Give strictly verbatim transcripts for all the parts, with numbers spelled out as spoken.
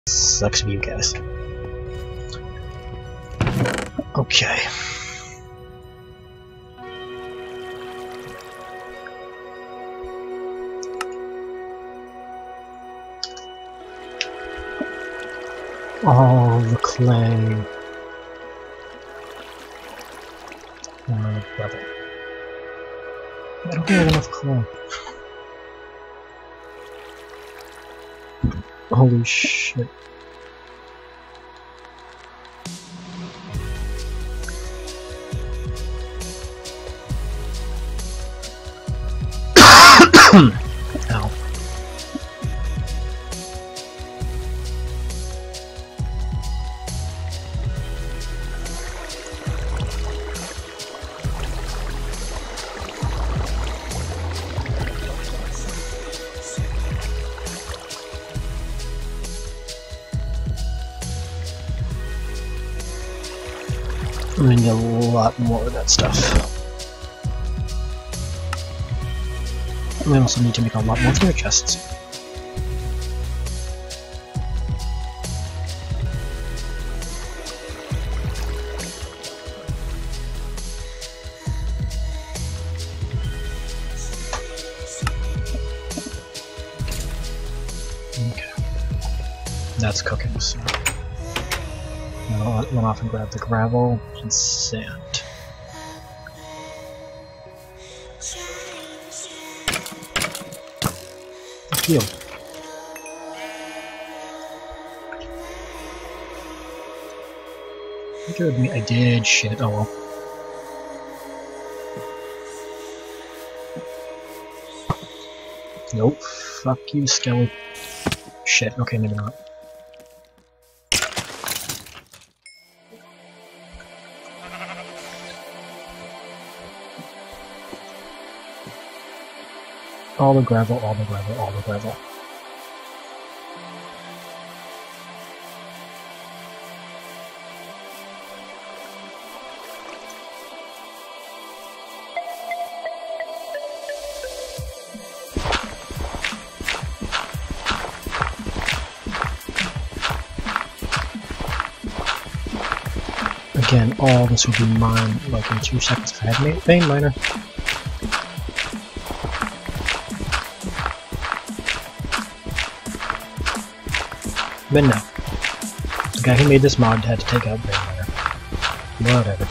Sucks for you guys. Okay. All the clay. Oh my brother. I don't have enough clay. Holy shit. Ow. I'm gonna need a lot more of that stuff. We also need to make a lot more clear chests. Okay. That's cooking, so I'll run off and grab the gravel and sand. Heal. You killed me. I did. Shit. Oh well. Nope. Fuck you, Skelly. Shit. Okay, maybe not. All the gravel, all the gravel, all the gravel. Again, all this would be mine like in two seconds if I had made vein miner. But no. The guy who made this mod had to take out vein miner. Whatever.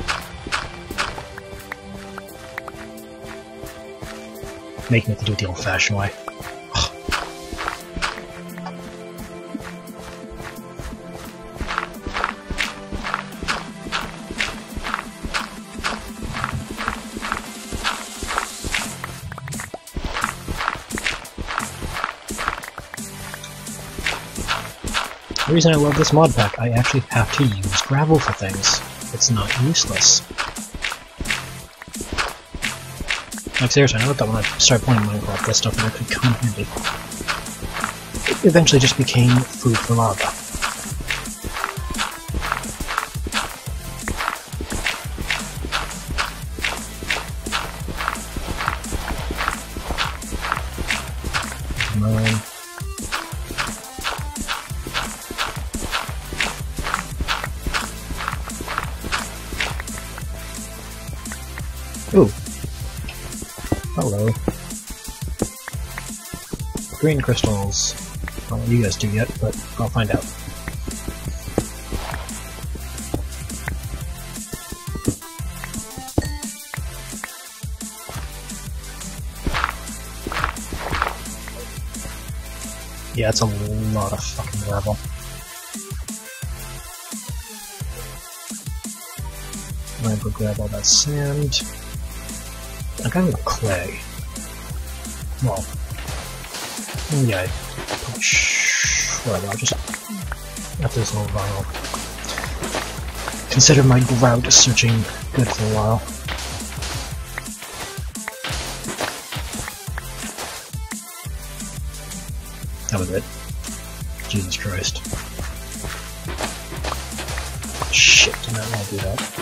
Making it to do it the old-fashioned way. The reason I love this mod pack, I actually have to use gravel for things. It's not useless. Like seriously, I thought when I started playing Minecraft, this stuff actually come handy. It eventually just became food for lava. Mine. Ooh. Hello. Green crystals. I don't know what you guys do yet, but I'll find out. Yeah, it's a lot of fucking gravel. I'm gonna go grab all that sand. I got a little clay. Well, yeah, shh, whatever, I'll just after this little while. Consider my Grout searching good for a while. That was it. Jesus Christ. Shit, did not want to do that.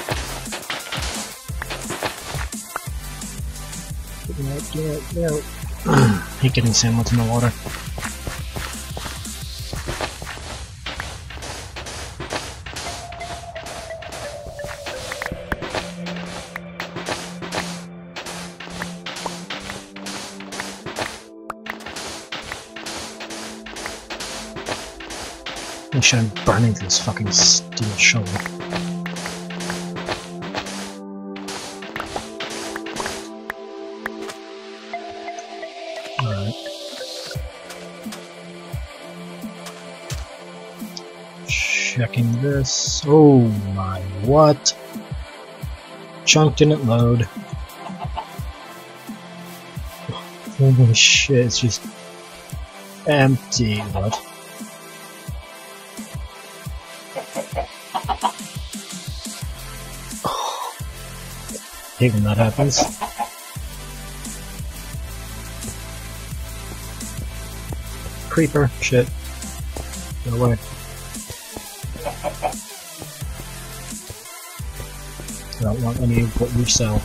Get out, get out. Hate getting sandwiched in the water. Make sure I'm burning this fucking steel shovel. Alright. Checking this. Oh my, what? Chunk didn't load. Holy shit, it's just empty. What? Oh, I hate when that happens. Creeper, shit. Go away. I don't want any of what you sell.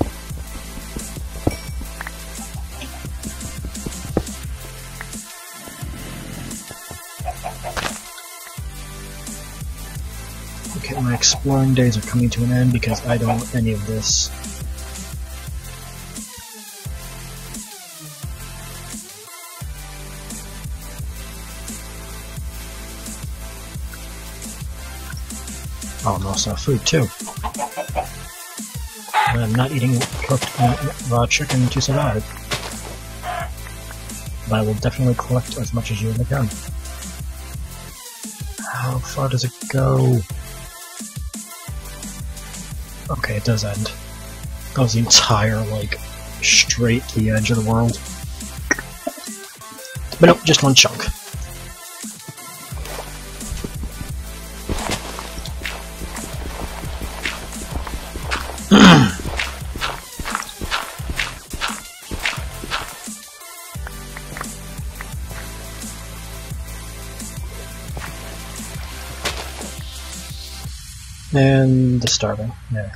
Okay, my exploring days are coming to an end because I don't want any of this. Oh, I'm also food too. And I'm not eating cooked uh, raw chicken to survive. But I will definitely collect as much as you can. How far does it go? Okay, it does end. That was the entire, like, straight to the edge of the world. But nope, just one chunk. And the starving, there.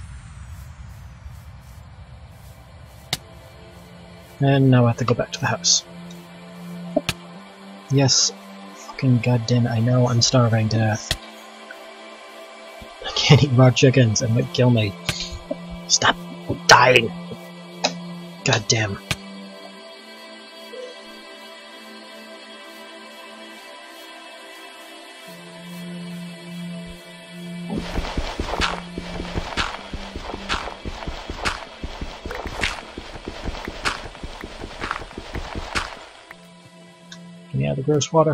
And now I have to go back to the house. Yes, fucking goddamn it, I know I'm starving to death. I can't eat raw chickens, it might kill me. Stop dying! Goddamn. Yeah, the gross water.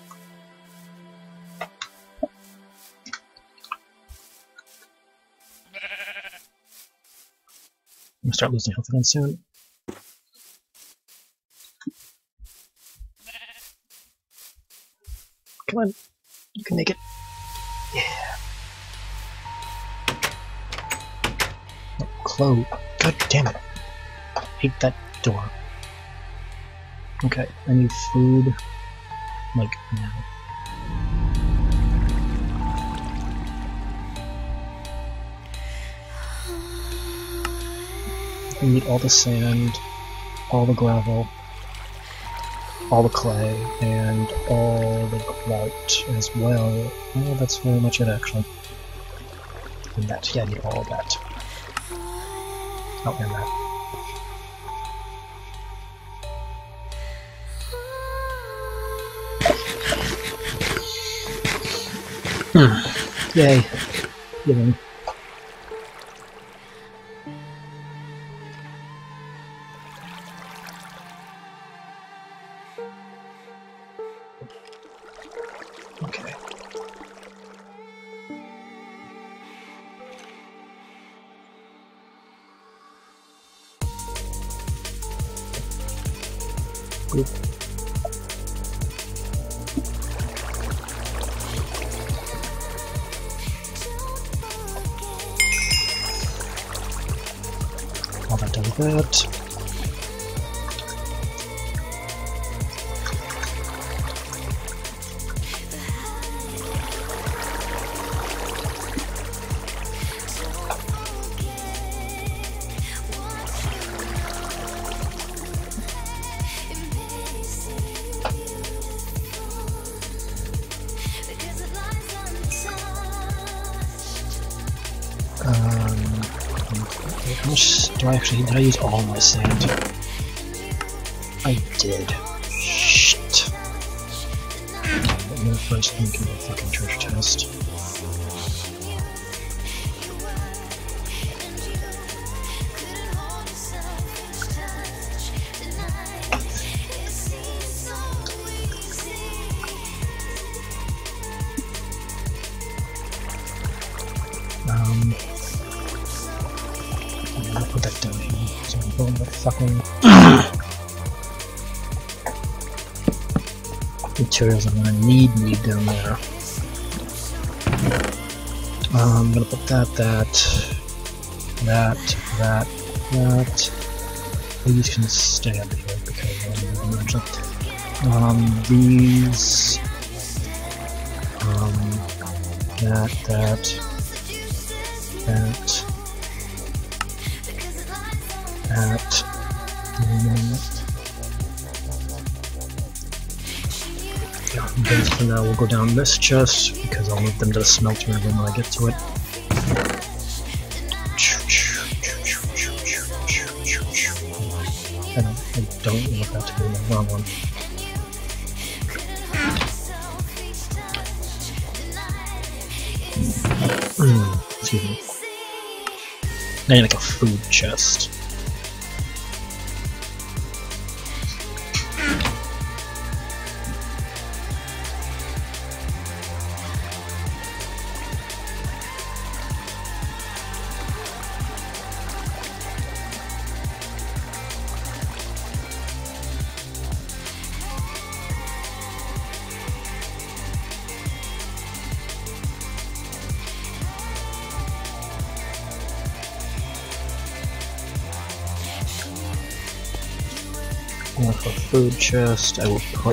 I'm gonna start losing health again soon. Come on, you can make it. Yeah. Oh, close. God damn it. I hate that door. Okay, I need food, like, now. I need all the sand, all the gravel, all the clay, and all the grout as well. Oh, that's very much it, actually. And that, yeah, I need all of that. Oh, and that. Hmm. Yay. Giving. Okay. Good. All that does that. How much do I actually did I use all my sand? I did. Shit. I'm gonna first think of a fucking treasure chest. Um, I'm gonna put that down here. So I'm going to fucking materials I'm gonna need need down there. Um, I'm gonna put that, that, that, that, that. These can stay up here because I'm gonna merge. Um, these, um, that, that. That, that, yeah, these for now will go down this chest because I'll move them to the smelter when I get to it. I don't, I don't want that to be the wrong one. Mm, excuse me. I need like a food chest. And for food chest, I will put.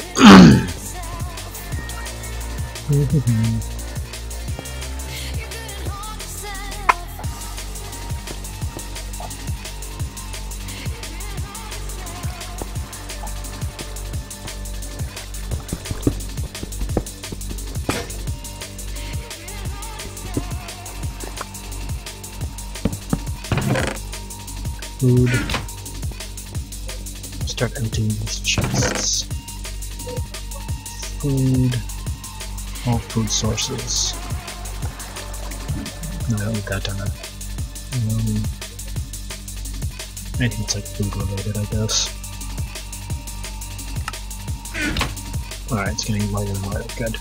Food. Start emptying these chests. Food. All food sources. No, I'll leave that down there. Um, anything that's like food related, I guess. Alright, it's getting lighter and lighter. Good.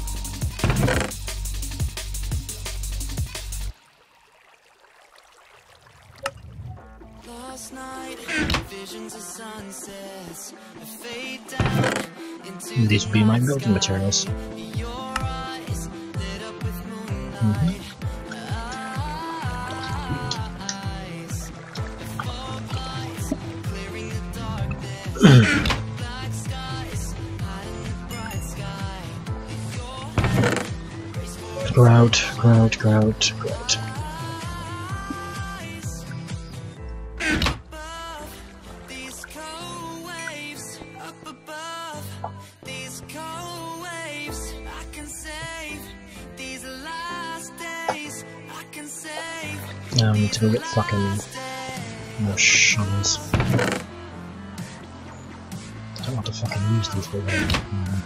Last night, visions of sunsets fade down into these would be my building materials. your eyes lit up with moonlight. Mm-hmm. Eyes, fog lights, clearing the darkness. Black skies, hiding the bright sky. Your graceful Grout, grout, grout, grout. these cold waves up above. These cold waves I can save. These last days I can save. Now I need to go get fucking more shovels. I don't want to fucking use these for that.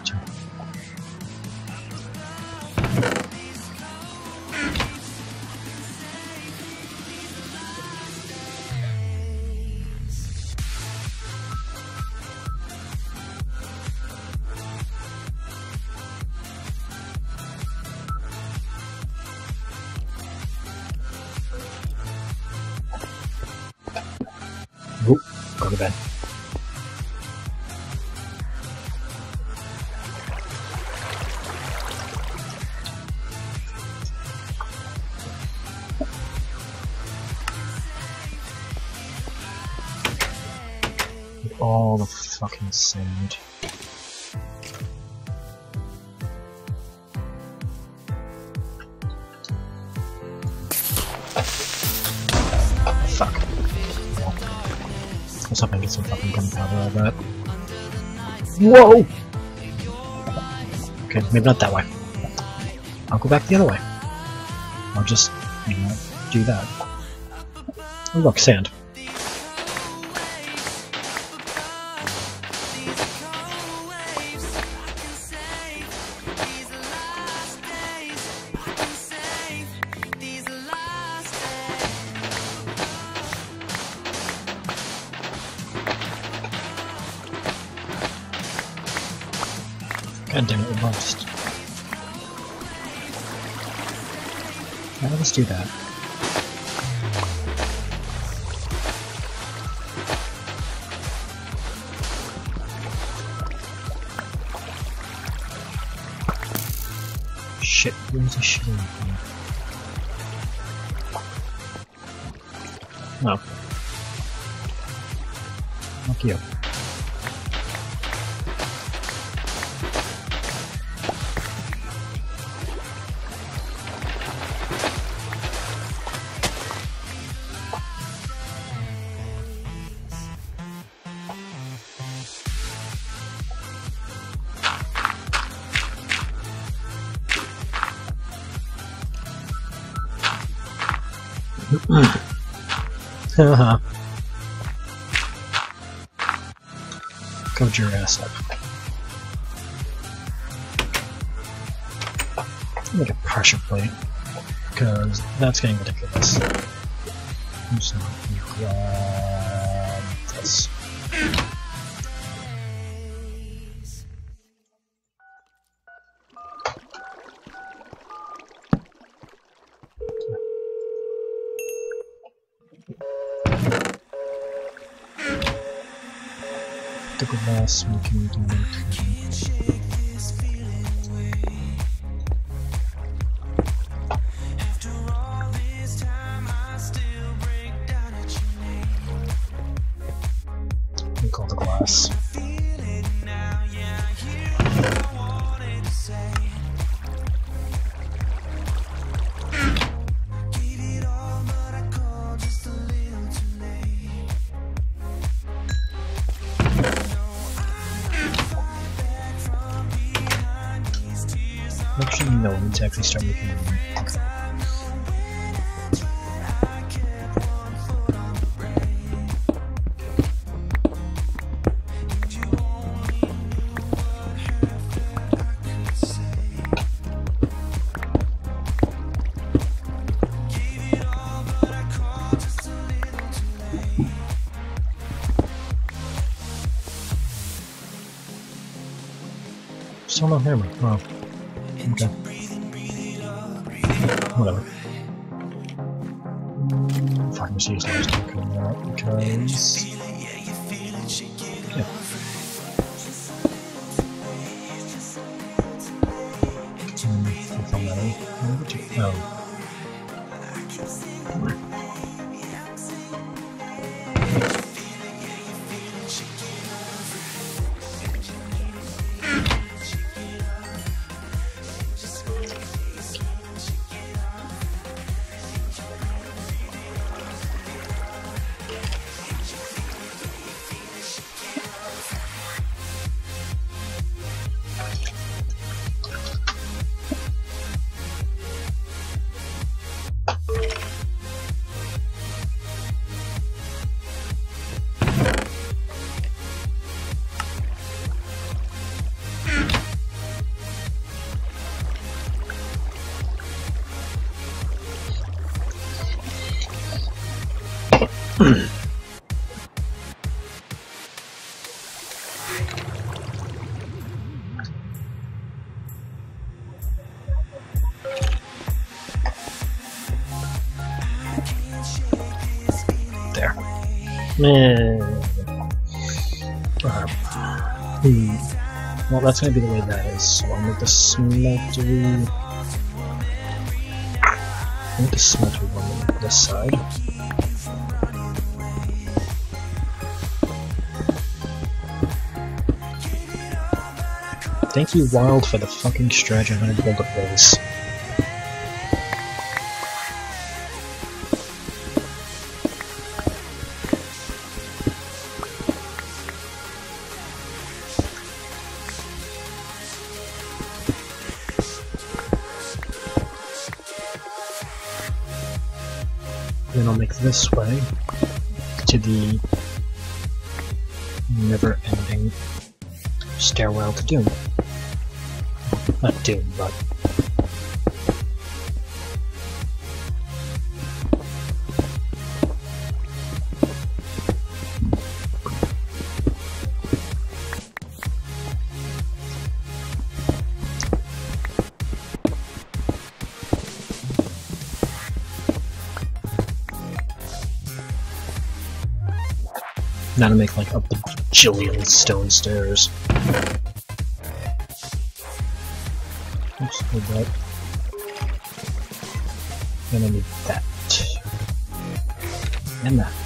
Oop, go to bed. With all the fucking sand. Fuck. Let's hope I can get some fucking gunpowder out of that. Whoa! Okay, maybe not that way. I'll go back the other way. I'll just, you know, do that. Oh look, sand. God damn it, we lost. Now let's do that. Shit, where's the shit in here? No. Fuck you. Haha. Cover your ass up. Make a pressure plate, because that's getting ridiculous. I'm just gonna grab this. The glass we can do it. We call the glass. Actually, no, we need to actually start making them. Okay. Still no hammer. Wow. Okay. Whatever. Mm, fuck, I'm just using those to come out because. Yeah. Hmm, if I'm ready. Oh. There. Man. Uh, hmm. Well, that's gonna be the way that is. So I'll make the smeltery. I'll make the smeltery one on this side. Thank you, Wild, for the fucking strategy on how to build a base. Then I'll make this way to the never-ending stairwell to doom. Not doom, but Now to make like a bajillion stone stairs. Oops, hold that. And I need that. And that.